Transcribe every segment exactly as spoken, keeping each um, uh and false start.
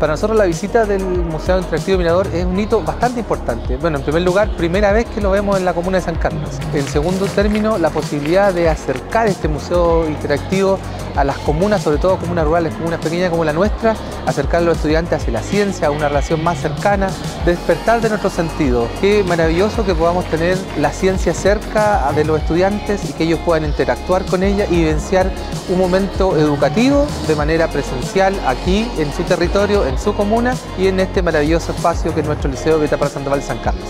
Para nosotros la visita del Museo Interactivo Mirador es un hito bastante importante. Bueno, en primer lugar, primera vez que lo vemos en la comuna de San Carlos. En segundo término, la posibilidad de acercar este museo interactivo a las comunas, sobre todo comunas rurales, comunas pequeñas como la nuestra, acercar a los estudiantes hacia la ciencia, a una relación más cercana, despertar de nuestros sentidos. Qué maravilloso que podamos tener la ciencia cerca de los estudiantes y que ellos puedan interactuar con ella y vivenciar un momento educativo de manera presencial aquí en su territorio, en su comuna y en este maravilloso espacio que es nuestro Liceo Beata Prat Sandoval San Carlos.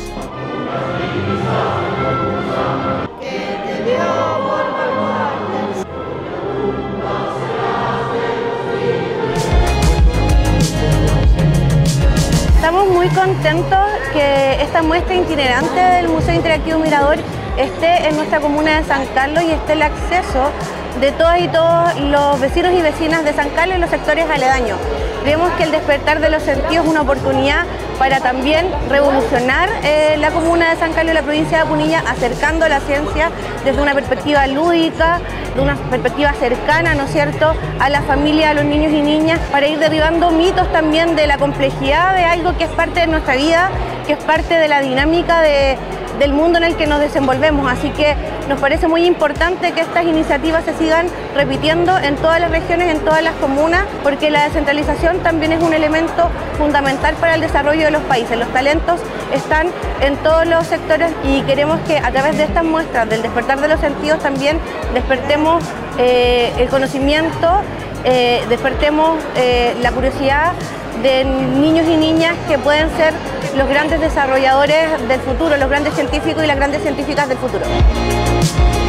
Estamos muy contentos que esta muestra itinerante del Museo Interactivo Mirador esté en nuestra comuna de San Carlos y esté el acceso de todas y todos los vecinos y vecinas de San Carlos y los sectores aledaños. Creemos que el despertar de los sentidos es una oportunidad para también revolucionar eh, la comuna de San Carlos y la provincia de Punilla, acercando la ciencia desde una perspectiva lúdica, de una perspectiva cercana, ¿no es cierto?, a la familia, a los niños y niñas, para ir derribando mitos también de la complejidad de algo que es parte de nuestra vida, que es parte de la dinámica de, del mundo en el que nos desenvolvemos. Así que nos parece muy importante que estas iniciativas se sigan repitiendo en todas las regiones, en todas las comunas, porque la descentralización también es un elemento fundamental para el desarrollo de los países. Los talentos están en todos los sectores y queremos que a través de estas muestras del despertar de los sentidos también despertemos eh, el conocimiento, eh, despertemos eh, la curiosidad de niños y niñas que pueden ser los grandes desarrolladores del futuro, los grandes científicos y las grandes científicas del futuro.